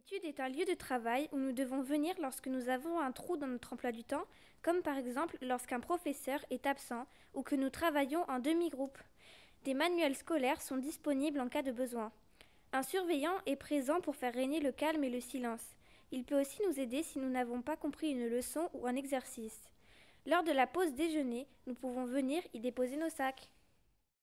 L'étude est un lieu de travail où nous devons venir lorsque nous avons un trou dans notre emploi du temps, comme par exemple lorsqu'un professeur est absent ou que nous travaillons en demi-groupe. Des manuels scolaires sont disponibles en cas de besoin. Un surveillant est présent pour faire régner le calme et le silence. Il peut aussi nous aider si nous n'avons pas compris une leçon ou un exercice. Lors de la pause déjeuner, nous pouvons venir y déposer nos sacs.